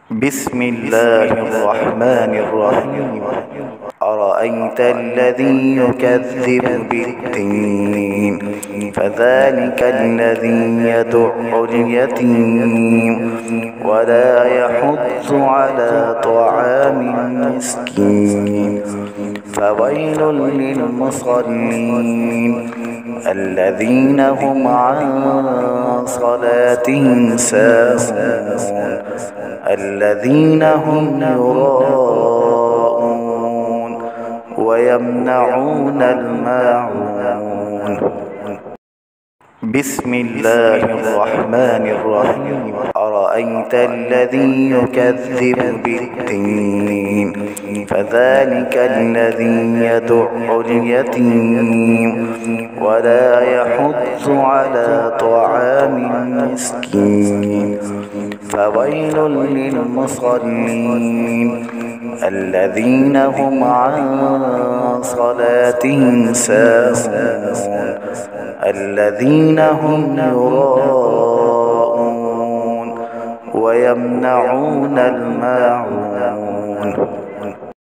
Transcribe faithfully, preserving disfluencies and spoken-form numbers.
بسم الله الرحمن الرحيم. أرأيت الذي يكذب بالدين فذلك الذي يدع اليتيم ولا يحض على طعام المسكين فويل للمصلين الذين هم عن صلاتهم ساهون الذين هم يراءون ويمنعون الماعون. بسم الله الرحمن الرحيم. أرأيت الذي يكذب بالدين فذلك الذي يدع اليتيم ولا يحض على طعام المسكين فويل للمصلين الذين هم عن صلاتهم ساهون الذين هم يراءون ويمنعون الماعون.